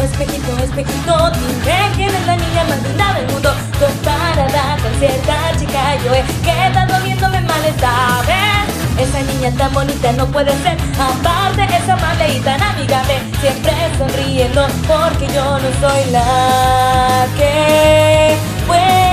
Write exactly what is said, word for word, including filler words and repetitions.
espejito, espejito, dime quién es la niña más linda del mundo. Comparada con cierta chica, yo he quedado viéndome mal esta vez. Esa niña tan bonita no puede ser, aparte es amable y tan amigable, siempre sonriendo porque yo no soy la que puede.